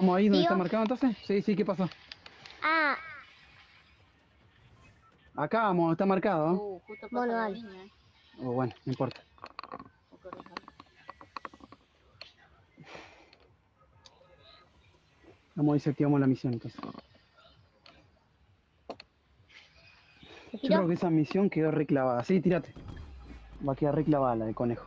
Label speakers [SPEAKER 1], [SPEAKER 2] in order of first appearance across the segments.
[SPEAKER 1] Vamos ahí donde está
[SPEAKER 2] ¿Tío?
[SPEAKER 1] marcado entonces. Sí, sí, ¿qué pasó?
[SPEAKER 2] Ah,
[SPEAKER 1] Acá vamos, está marcado, ¿no?
[SPEAKER 3] Justo pasa
[SPEAKER 2] bueno,
[SPEAKER 3] la
[SPEAKER 2] dale.
[SPEAKER 3] niña,
[SPEAKER 1] Oh, bueno, no importa.
[SPEAKER 3] O corazón.
[SPEAKER 1] Vamos a ver si activamos la misión entonces.
[SPEAKER 2] ¿Se
[SPEAKER 1] Yo creo
[SPEAKER 2] tiró?
[SPEAKER 1] que esa misión quedó reclavada. Sí, tírate. Va a quedar reclavada la de conejo.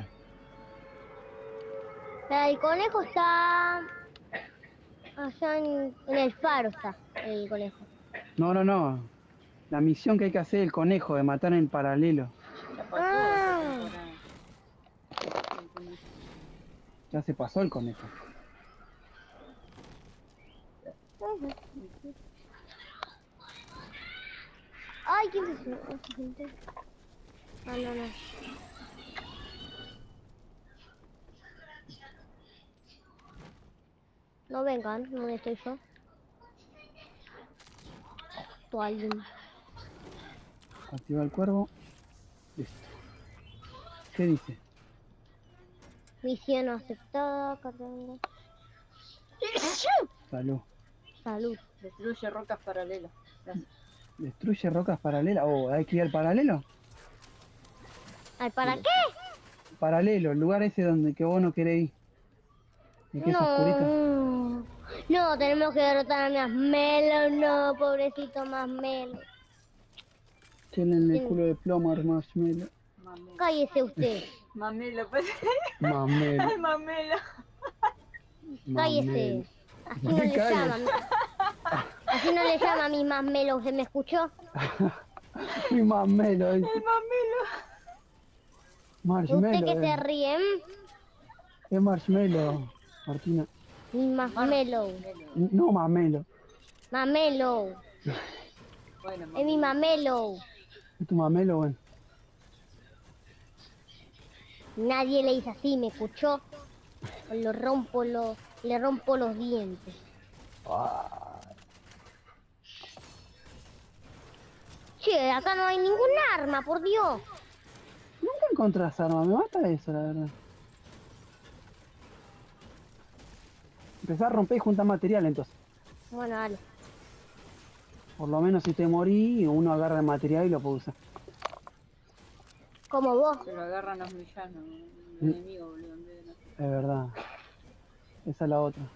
[SPEAKER 2] El conejo está allá en el faro, está el conejo.
[SPEAKER 1] No, no, no. La misión que hay que hacer el conejo de matar en paralelo.
[SPEAKER 3] Ya pasó esa
[SPEAKER 2] Ah,
[SPEAKER 3] temporada. El conejo.
[SPEAKER 1] Ya se pasó el conejo.
[SPEAKER 2] ay, ¿quién es esa gente? Ah, no, no. No vengan, ¿dónde estoy yo? Tú alguien.
[SPEAKER 1] Activa el cuervo. Listo. ¿Qué dice?
[SPEAKER 2] Misión aceptada, cargando.
[SPEAKER 1] Salud.
[SPEAKER 2] Salud.
[SPEAKER 3] Destruye rocas paralelas. Gracias.
[SPEAKER 1] Destruye rocas paralelas. Oh, hay que ir al paralelo.
[SPEAKER 2] Ay, ¿para qué?
[SPEAKER 1] Paralelo, el lugar ese donde que vos no querés ir. ¿Y que es oscurito?
[SPEAKER 2] No. No, tenemos que derrotar a Marshmello, no, pobrecito Marshmello.
[SPEAKER 1] Tienen el
[SPEAKER 2] Tiene-
[SPEAKER 1] culo de plomo, Marshmello.
[SPEAKER 3] Mamela.
[SPEAKER 2] Cállese usted,
[SPEAKER 3] Mamela, pues.
[SPEAKER 1] Mamelo.
[SPEAKER 3] Ay, mamela.
[SPEAKER 1] Mamelo.
[SPEAKER 2] cállese. Así
[SPEAKER 1] ¿Por
[SPEAKER 2] no
[SPEAKER 1] qué
[SPEAKER 2] le
[SPEAKER 1] callas?
[SPEAKER 2] llama. Así no le llama a mi Marshmello, ¿se me escuchó?
[SPEAKER 1] Mi mamelo.
[SPEAKER 3] El mamelo.
[SPEAKER 2] ¿Usted que
[SPEAKER 1] Marshmello.
[SPEAKER 2] se ríe?
[SPEAKER 1] Es marshmello, Martina.
[SPEAKER 2] Mi Marshmello.
[SPEAKER 1] No mamelo.
[SPEAKER 2] Marshmello.
[SPEAKER 3] Bueno,
[SPEAKER 2] Es mi
[SPEAKER 3] mamela.
[SPEAKER 2] Marshmello.
[SPEAKER 1] Es tu mamelo, bueno.
[SPEAKER 2] Nadie le dice así, ¿me escuchó? O le rompo los dientes. Che, acá no hay ningún arma, por Dios.
[SPEAKER 1] Nunca encontrás arma, me mata eso, la verdad. Empezá a romper y juntar material entonces.
[SPEAKER 2] Bueno, dale.
[SPEAKER 1] Por lo menos si te morís, uno agarra el material y lo puede usar.
[SPEAKER 2] Como vos.
[SPEAKER 3] Se lo agarran los villanos.
[SPEAKER 1] Mm.
[SPEAKER 3] El enemigo, boludo. En vez de nosotros.
[SPEAKER 1] Es verdad. Esa es la otra.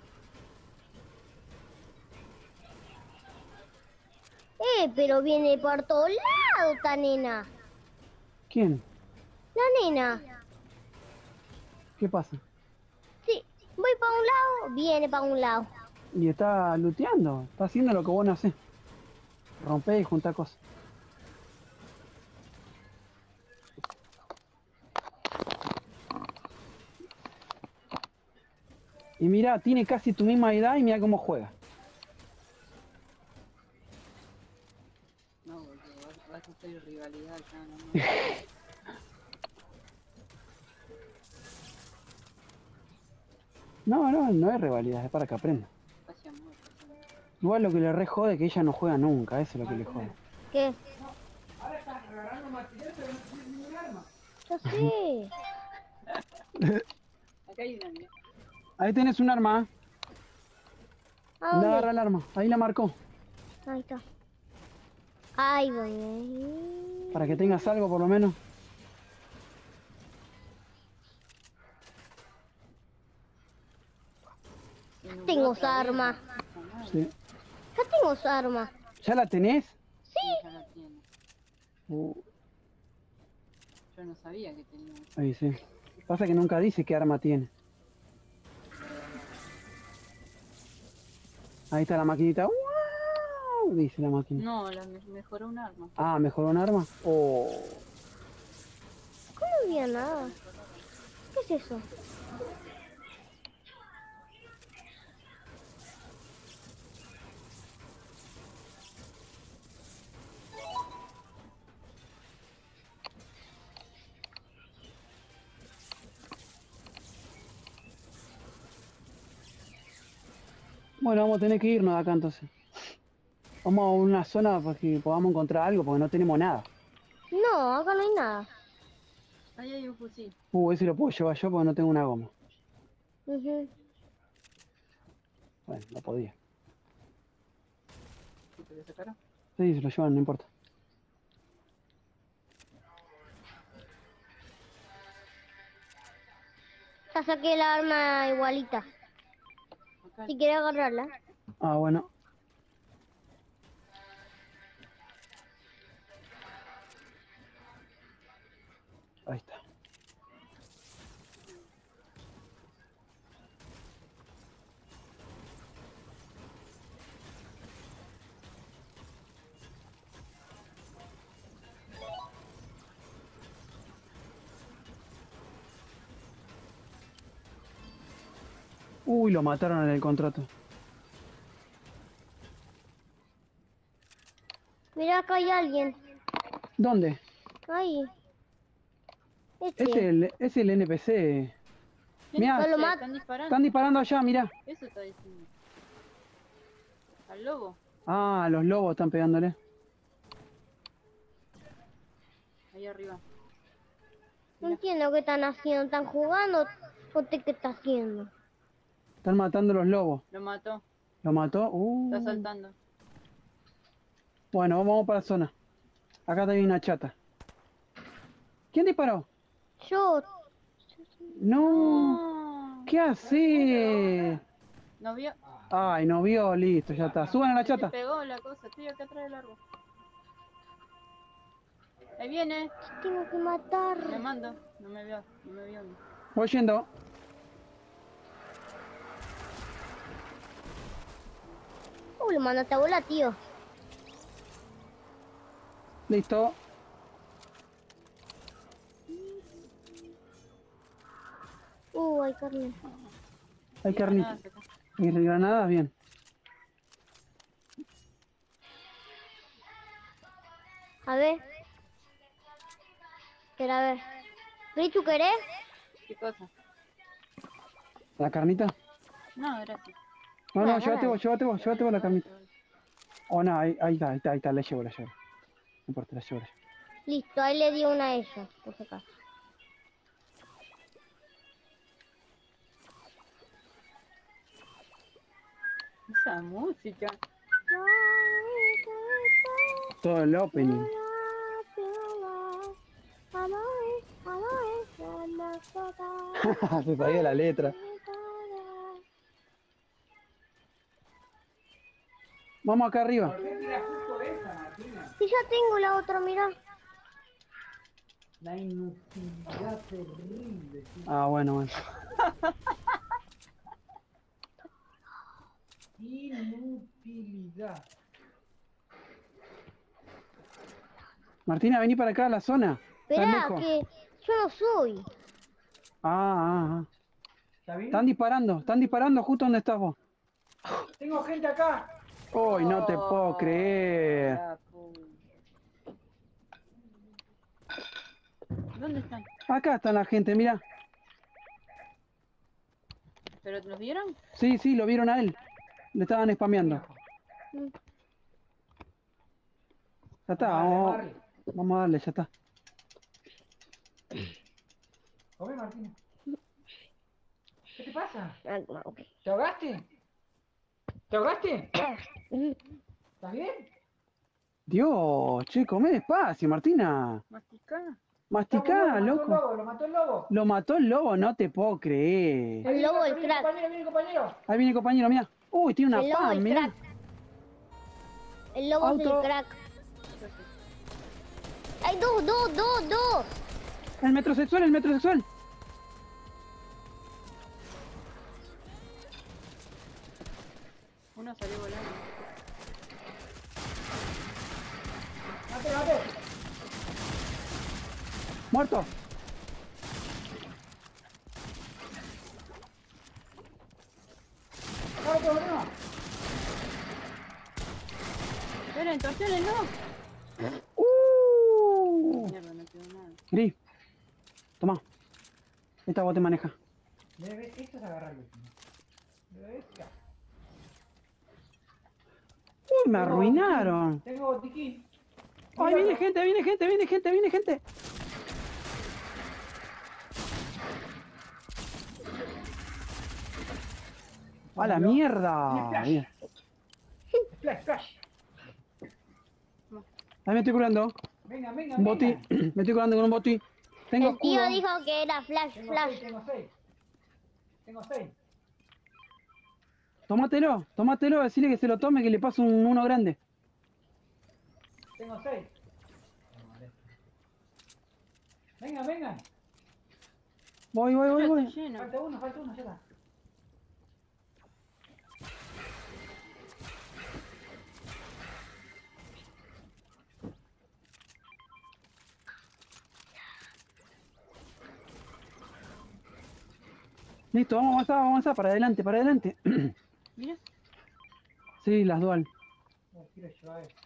[SPEAKER 2] Pero viene por todos lados esta nena.
[SPEAKER 1] ¿Quién?
[SPEAKER 2] La nena.
[SPEAKER 1] ¿Qué pasa?
[SPEAKER 2] Sí, voy para un lado, viene para un lado.
[SPEAKER 1] Y está looteando, está haciendo lo que vos no hacés. Romper y juntar cosas. Y mira, tiene casi tu misma edad y mira cómo juega.
[SPEAKER 3] No, boludo. Vas a hacer rivalidad acá, no.
[SPEAKER 1] No, no, no es rivalidad, es para que aprenda.
[SPEAKER 3] Pase amor.
[SPEAKER 1] Igual lo que le re jode es que ella no juega nunca, eso es lo que le jode.
[SPEAKER 2] ¿Qué?
[SPEAKER 1] Ahora estás agarrando material pero no tienes ningún arma.
[SPEAKER 2] Yo sé.
[SPEAKER 3] Acá hay una, mira.
[SPEAKER 1] Ahí tenés un arma,
[SPEAKER 2] ¿A
[SPEAKER 1] anda,
[SPEAKER 2] dónde?
[SPEAKER 1] agarra el arma, ahí la marcó.
[SPEAKER 2] Ahí está. Ahí voy.
[SPEAKER 1] Para que tengas algo por lo menos.
[SPEAKER 2] Tengo arma.
[SPEAKER 1] Sí.
[SPEAKER 2] Ya tengo arma.
[SPEAKER 1] ¿Ya la tenés?
[SPEAKER 3] Sí, ya la tiene. Yo no sabía que tenía.
[SPEAKER 1] Ahí sí. Pasa que nunca dice qué arma tiene. Ahí está la maquinita. ¡Wow! Dice la máquina.
[SPEAKER 3] No, mejoró un arma.
[SPEAKER 1] Ah, ¿mejoró un arma? Oh.
[SPEAKER 2] ¿Cómo no había nada? ¿Qué es eso?
[SPEAKER 1] Bueno, vamos a tener que irnos de acá entonces. Vamos a una zona para que podamos encontrar algo porque no tenemos nada.
[SPEAKER 2] No, acá no hay nada.
[SPEAKER 3] Ahí hay un fusil.
[SPEAKER 1] Ese lo puedo llevar yo porque no tengo una goma.
[SPEAKER 2] Ujú.
[SPEAKER 1] Bueno, no podía.
[SPEAKER 3] ¿Y te lo sacaron?
[SPEAKER 1] Sí, se lo llevan, no importa.
[SPEAKER 2] Ya saqué la arma igualita.
[SPEAKER 3] Acá.
[SPEAKER 2] Si quieres agarrarla.
[SPEAKER 1] Ah, bueno. Ahí está. Uy, lo mataron en el contrato.
[SPEAKER 2] Mira, acá hay alguien.
[SPEAKER 1] ¿Dónde?
[SPEAKER 2] Ahí.
[SPEAKER 1] Es el NPC.
[SPEAKER 3] ¿Quién
[SPEAKER 1] Mirá,
[SPEAKER 3] es ese?
[SPEAKER 2] lo mat-
[SPEAKER 3] Están disparando.
[SPEAKER 1] Están disparando allá, mirá.
[SPEAKER 3] Eso está diciendo. Al lobo.
[SPEAKER 1] Ah, los lobos están pegándole.
[SPEAKER 3] Ahí arriba.
[SPEAKER 2] No entiendo qué están haciendo. ¿Están jugando o qué está haciendo?
[SPEAKER 1] Están matando los lobos.
[SPEAKER 3] Lo mató.
[SPEAKER 1] ¿Lo mató?
[SPEAKER 3] Está saltando.
[SPEAKER 1] Bueno, vamos para la zona. Acá también hay una chata. ¿Quién disparó?
[SPEAKER 2] Yo.
[SPEAKER 1] No. ¿Qué hace?
[SPEAKER 3] ¿Nos vio?
[SPEAKER 1] Ay, no vio, listo, ya está. Suban a la
[SPEAKER 3] Se
[SPEAKER 1] chata.
[SPEAKER 3] pegó la cosa. Estoy acá atrás del árbol. Ahí viene.
[SPEAKER 2] Tengo que
[SPEAKER 3] Me
[SPEAKER 2] matar.
[SPEAKER 3] mando. No me vio. No me vio.
[SPEAKER 1] Voy yendo.
[SPEAKER 2] Lo mandaste a volar, tío.
[SPEAKER 1] Listo.
[SPEAKER 2] Hay carne.
[SPEAKER 1] Hay carnita.
[SPEAKER 3] Nada, se acá.
[SPEAKER 1] ¿Y granadas? Bien.
[SPEAKER 2] A ver. Espera, a ver. ¿Richu querés?
[SPEAKER 3] ¿Qué cosa?
[SPEAKER 1] ¿La carnita?
[SPEAKER 3] No, gracias.
[SPEAKER 1] No,
[SPEAKER 2] Bueno,
[SPEAKER 1] llévate
[SPEAKER 2] dale.
[SPEAKER 1] vos la carnita. Oh, no, ahí está, la llevo. No importa, la llevo.
[SPEAKER 2] Listo, ahí le di una a ellos, por si acaso.
[SPEAKER 3] Esa música.
[SPEAKER 1] Todo el opening. Se sabía la letra. Vamos acá arriba.
[SPEAKER 2] Y ya tengo la otra, mira.
[SPEAKER 4] La inutilidad terrible. Sí.
[SPEAKER 1] Ah, bueno.
[SPEAKER 4] Inutilidad.
[SPEAKER 1] Martina, vení para acá a la zona. ¿Estás
[SPEAKER 2] Esperá,
[SPEAKER 1] lejos?
[SPEAKER 2] que yo no soy.
[SPEAKER 1] Ah.
[SPEAKER 4] ¿Está bien?
[SPEAKER 1] Están disparando justo donde estás vos.
[SPEAKER 4] Tengo gente acá.
[SPEAKER 1] Uy, no te puedo creer.
[SPEAKER 3] La puta. ¿Dónde están?
[SPEAKER 1] Acá está la gente, mira.
[SPEAKER 3] ¿Pero los vieron?
[SPEAKER 1] Sí, lo vieron a él. Le estaban spameando. Ya está, vamos a darle, ya está.
[SPEAKER 4] Come, Martina. ¿Qué te pasa?
[SPEAKER 2] Ah, ok.
[SPEAKER 4] ¿Te ahogaste? ¿Te ahogaste? ¿Estás bien?
[SPEAKER 1] Dios, che, come despacio, Martina.
[SPEAKER 3] ¿Masticá?
[SPEAKER 1] Masticá,
[SPEAKER 4] Lo
[SPEAKER 1] loco.
[SPEAKER 4] mató el lobo.
[SPEAKER 1] Lo mató el lobo, no te puedo creer.
[SPEAKER 2] El lobo del
[SPEAKER 4] Viene
[SPEAKER 2] crack.
[SPEAKER 4] compañero, viene compañero.
[SPEAKER 1] Ahí viene el compañero, mira. Uy, tiene
[SPEAKER 2] El
[SPEAKER 1] una
[SPEAKER 2] lobo
[SPEAKER 1] pan,
[SPEAKER 2] del
[SPEAKER 1] mira.
[SPEAKER 2] crack. El lobo es
[SPEAKER 1] Auto.
[SPEAKER 2] el crack. Hay dos.
[SPEAKER 1] El metrosexual.
[SPEAKER 3] Uno salió volando.
[SPEAKER 4] Mate.
[SPEAKER 1] Muerto.
[SPEAKER 4] Mate, no.
[SPEAKER 3] Esperen, torsiones, no. Mierda, no quedó nada.
[SPEAKER 1] Gris. Toma. Esta vos te maneja.
[SPEAKER 4] Esto es agarrarlo.
[SPEAKER 1] Uy, me arruinaron.
[SPEAKER 4] Tengo botiquín.
[SPEAKER 1] Ay, viene gente. ¡A la mierda! Bien.
[SPEAKER 4] Splash, splash.
[SPEAKER 1] Ahí me estoy curando.
[SPEAKER 4] Venga, venga,
[SPEAKER 1] Un boti.
[SPEAKER 4] venga.
[SPEAKER 1] Me estoy curando con un boti. Tengo
[SPEAKER 2] El tío
[SPEAKER 1] escudo.
[SPEAKER 2] dijo que era flash,
[SPEAKER 4] Tengo
[SPEAKER 2] flash.
[SPEAKER 4] 6, tengo 6. Tengo 6.
[SPEAKER 1] Tómatelo, decirle que se lo tome, que le paso uno grande.
[SPEAKER 4] Tengo 6. Venga, venga.
[SPEAKER 1] Voy.
[SPEAKER 3] Estoy lleno.
[SPEAKER 4] Falta uno, ya está.
[SPEAKER 1] Listo, vamos a avanzar, para adelante, para adelante.
[SPEAKER 3] Mira.
[SPEAKER 1] Sí, las dual.
[SPEAKER 4] No quiero llevar eso.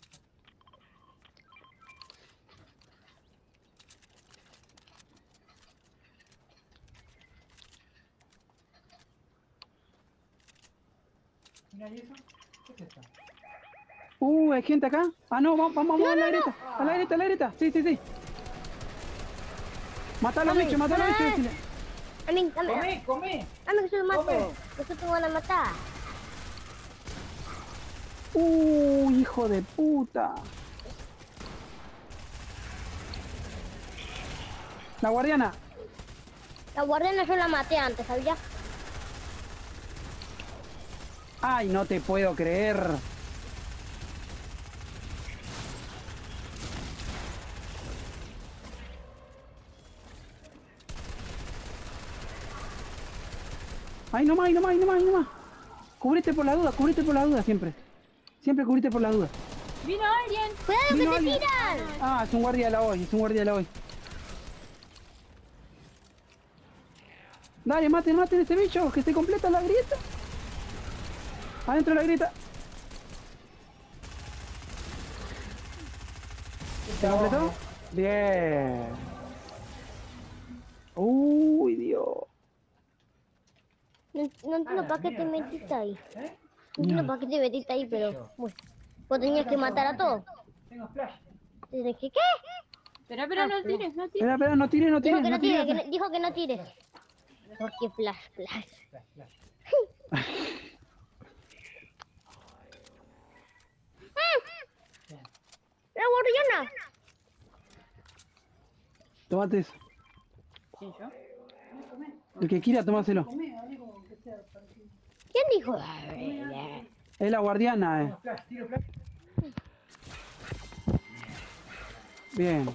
[SPEAKER 4] Mira, ¿y eso? ¿Qué es esto?
[SPEAKER 1] ¿Hay gente acá? Ah, no, vamos a la grieta. A la grieta. Sí. Mata a los bichos, decile.
[SPEAKER 2] A mí,
[SPEAKER 4] ¡Come!
[SPEAKER 2] que yo lo mato.
[SPEAKER 4] Come.
[SPEAKER 2] Que yo te van a matar.
[SPEAKER 1] Hijo de puta. La guardiana.
[SPEAKER 2] La guardiana yo la maté antes, ¿sabías?
[SPEAKER 1] Ay, no te puedo creer. Ay, no más. Cubrite por la duda siempre. Siempre cubrite por la duda.
[SPEAKER 3] Vino alguien.
[SPEAKER 2] ¡Cuidado que
[SPEAKER 1] Vino
[SPEAKER 2] te
[SPEAKER 1] alguien.
[SPEAKER 2] tiran!
[SPEAKER 1] Ah, es un guardia de la hoy, Dale, maten ese bicho, que se completa la grieta. Adentro de la grieta. ¿Se completó? Bien. Uy, Dios.
[SPEAKER 2] No entiendo
[SPEAKER 4] la
[SPEAKER 2] para qué te
[SPEAKER 4] mierda,
[SPEAKER 2] metiste ahí.
[SPEAKER 4] ¿Eh?
[SPEAKER 2] No entiendo para qué te metiste ahí, pero... Bueno, vos tenías que matar a todos.
[SPEAKER 4] Tengo splash.
[SPEAKER 2] Desde que, ¿qué?
[SPEAKER 3] Espera, no tires.
[SPEAKER 1] Espera, no tires.
[SPEAKER 2] Dijo que no
[SPEAKER 1] no
[SPEAKER 2] tires,
[SPEAKER 1] tires.
[SPEAKER 2] dijo que no tires. Porque flash.
[SPEAKER 4] Splash, splash. Bien.
[SPEAKER 2] ¡La guardiana!
[SPEAKER 1] Tómate eso.
[SPEAKER 3] ¿Quién, yo?
[SPEAKER 1] El que quiera, tomáselo.
[SPEAKER 2] ¿Quién dijo?
[SPEAKER 1] Es la guardiana,
[SPEAKER 4] Tengo splash, tiro splash.
[SPEAKER 1] Bien.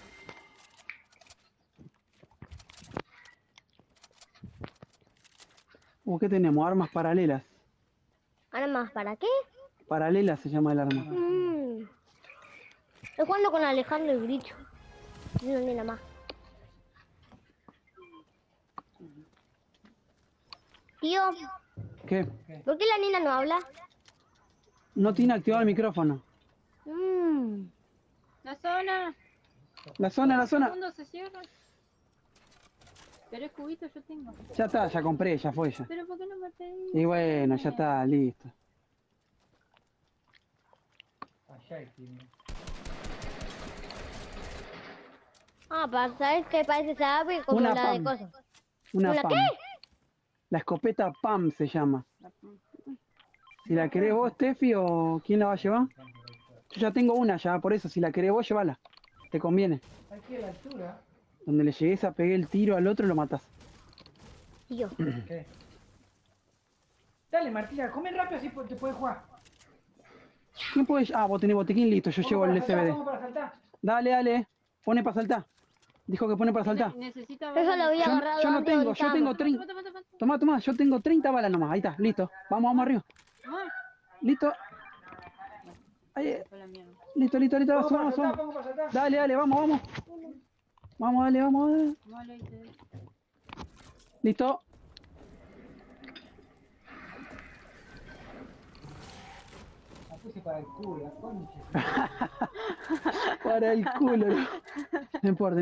[SPEAKER 1] ¿Qué tenemos? Armas paralelas.
[SPEAKER 2] ¿Ahora más para qué?
[SPEAKER 1] Paralela se llama el arma.
[SPEAKER 2] Estoy jugando con Alejandro y Gricho. No, ni nada más. Tío,
[SPEAKER 1] ¿Qué?
[SPEAKER 2] ¿por qué la nena no habla?
[SPEAKER 1] No tiene activado el micrófono.
[SPEAKER 3] La zona.
[SPEAKER 1] La zona.
[SPEAKER 3] El mundo se cierra. ¿Querés cubitos? Yo tengo.
[SPEAKER 1] Ya está, ya compré, ya fue ya.
[SPEAKER 3] Pero ¿por qué no maté ahí?
[SPEAKER 1] Y bueno, ya está, listo.
[SPEAKER 4] Allá hay tiene.
[SPEAKER 2] ¿Sabes qué parece esa ave? Como
[SPEAKER 1] Una
[SPEAKER 2] la de
[SPEAKER 1] pam.
[SPEAKER 2] cosas.
[SPEAKER 1] Una
[SPEAKER 2] ¿Una
[SPEAKER 1] PAM.
[SPEAKER 2] qué?
[SPEAKER 1] La escopeta PAM se llama. Si la querés vos, Steffi, o quién la va a llevar. Yo ya tengo una ya, por eso, si la querés vos, llévala. Te conviene.
[SPEAKER 4] Aquí a la altura.
[SPEAKER 1] Donde le llegues a pegar el tiro al otro, lo matás.
[SPEAKER 2] Tío.
[SPEAKER 4] ¿Qué? Dale, Martina, come rápido así te puedes jugar.
[SPEAKER 1] ¿Quién puede? Ah, vos tenés botiquín, listo, yo llevo el SBD.
[SPEAKER 4] Vamos para saltar.
[SPEAKER 1] Dale. Pone para saltar. Dijo que pone para saltar.
[SPEAKER 3] Necesita
[SPEAKER 2] Eso lo había
[SPEAKER 1] Yo,
[SPEAKER 2] agarrado
[SPEAKER 1] yo no
[SPEAKER 2] antes
[SPEAKER 1] tengo,
[SPEAKER 2] donde
[SPEAKER 1] yo tengo
[SPEAKER 2] estábamos.
[SPEAKER 1] 30. Tomá, yo tengo 30 balas nomás. Ahí está, listo. Vamos arriba. Listo. Ahí, listo. Vamos.
[SPEAKER 4] Vamos para saltar.
[SPEAKER 1] Dale, vamos. Vamos. Listo.
[SPEAKER 4] La puse para el culo, la concha.
[SPEAKER 1] Para el culo. No importa.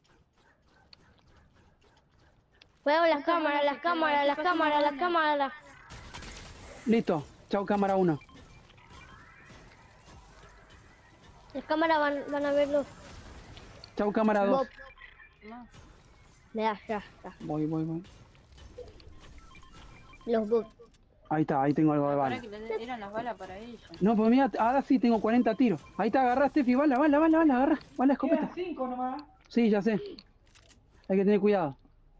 [SPEAKER 2] Juego las cámaras.
[SPEAKER 1] Listo. Chau, cámara 1.
[SPEAKER 2] Las cámaras van a verlos.
[SPEAKER 1] Chau, cámara 2.
[SPEAKER 2] Ya.
[SPEAKER 1] Voy.
[SPEAKER 2] Los bots.
[SPEAKER 1] Ahí está, ahí tengo algo de
[SPEAKER 3] Para
[SPEAKER 1] bala.
[SPEAKER 3] que eran las balas para ella.
[SPEAKER 1] No, pues mira, ahora sí tengo 40 tiros. Ahí está, agarrá, Steffi, bala, agarrá. Bala, escopeta.
[SPEAKER 4] Quedan 5 nomás.
[SPEAKER 1] Sí, ya sé. Hay que tener cuidado.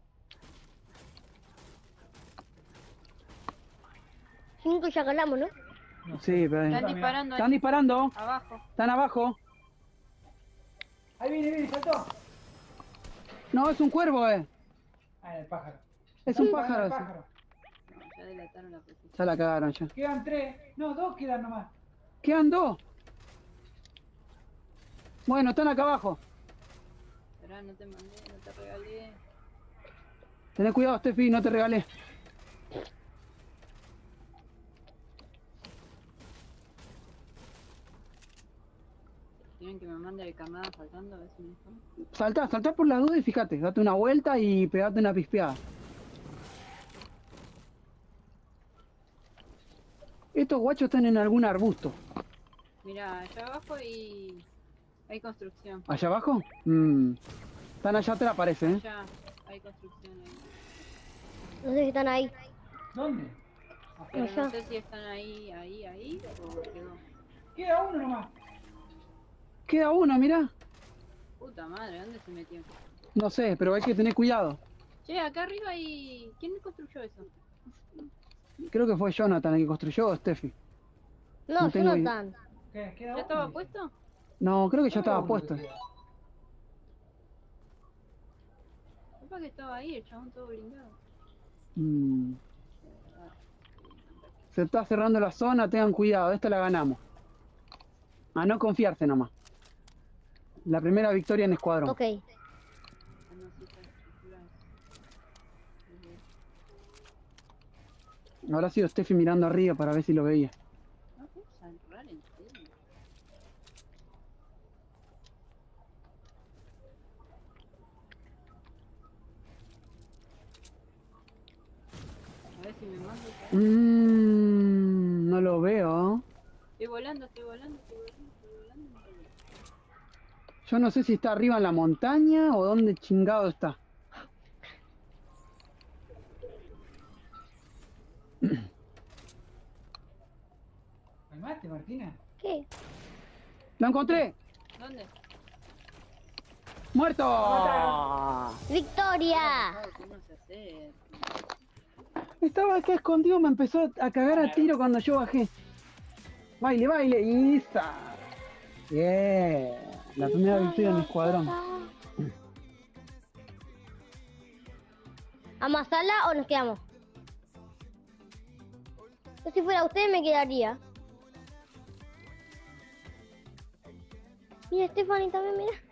[SPEAKER 2] 5 ya ganamos, ¿no?
[SPEAKER 4] No
[SPEAKER 1] Sí, pero...
[SPEAKER 3] Están disparando
[SPEAKER 1] Están
[SPEAKER 3] ahí,
[SPEAKER 1] disparando.
[SPEAKER 3] abajo.
[SPEAKER 1] Están abajo.
[SPEAKER 4] Ahí viene, saltó.
[SPEAKER 1] No, es un cuervo,
[SPEAKER 4] Ah, el pájaro.
[SPEAKER 1] Es un
[SPEAKER 4] El
[SPEAKER 1] pájaro. ese.
[SPEAKER 4] pájaro.
[SPEAKER 3] No, ya delataron la posición.
[SPEAKER 1] Ya la cagaron ya.
[SPEAKER 4] Quedan 3. No, 2 quedan nomás.
[SPEAKER 1] ¿Qué andó? Bueno, están acá abajo.
[SPEAKER 3] Esperá, no te mandé, no te regalé.
[SPEAKER 1] Tené cuidado, Steffi, no te regalé.
[SPEAKER 3] Quieren que me mande el carnada saltando, a ver si me dejan.
[SPEAKER 1] Saltá por las dudas y fíjate, date una vuelta y pegate una pispeada. Estos guachos están en algún arbusto.
[SPEAKER 3] Mira, allá abajo hay construcción.
[SPEAKER 1] ¿Allá abajo? Están allá atrás, parece,
[SPEAKER 3] Allá hay construcción ahí.
[SPEAKER 2] No sé si están ahí.
[SPEAKER 4] ¿Dónde?
[SPEAKER 3] Pero
[SPEAKER 2] Allá.
[SPEAKER 3] no sé si están ahí o quedó.
[SPEAKER 4] Queda uno nomás.
[SPEAKER 1] Queda uno, mirá.
[SPEAKER 3] Puta madre, ¿dónde se metió?
[SPEAKER 1] No sé, pero hay que tener cuidado.
[SPEAKER 3] Che, acá arriba hay... ¿Quién construyó eso?
[SPEAKER 1] Creo que fue Jonathan el que construyó o Steffi.
[SPEAKER 2] No,
[SPEAKER 1] No tengo idea.
[SPEAKER 2] Jonathan.
[SPEAKER 4] Queda
[SPEAKER 3] ¿Ya
[SPEAKER 4] uno.
[SPEAKER 3] estaba puesto?
[SPEAKER 1] No, creo que ya estaba
[SPEAKER 4] Uno
[SPEAKER 1] puesto.
[SPEAKER 4] que queda.
[SPEAKER 3] Capaz que estaba ahí, el chabón todo blindado.
[SPEAKER 1] Mm. Se está cerrando la zona, tengan cuidado, esta la ganamos. A no confiarse nomás. La primera victoria en escuadrón.
[SPEAKER 2] Ok.
[SPEAKER 3] Ah, no, sí, está estructurado.
[SPEAKER 1] Habrá sido Steffi mirando arriba para ver si lo veía.
[SPEAKER 3] No, ¿qué cerrar en serio? A ver si me mando.
[SPEAKER 1] No lo veo.
[SPEAKER 3] Estoy volando.
[SPEAKER 1] Yo no sé si está arriba en la montaña o dónde chingado está.
[SPEAKER 4] ¿Calmaste, Martina?
[SPEAKER 2] ¿Qué?
[SPEAKER 1] ¡Lo encontré!
[SPEAKER 3] ¿Dónde?
[SPEAKER 1] ¡Muerto!
[SPEAKER 2] ¡Victoria!
[SPEAKER 3] ¿Cómo se hace?
[SPEAKER 1] Estaba acá escondido, me empezó a cagar a tiro cuando yo bajé. Baile, Isa. Bien. La primera victoria en escuadrón.
[SPEAKER 2] ¿Amasarla o nos quedamos? Yo si fuera usted me quedaría. Mira, Stephanie también, mira.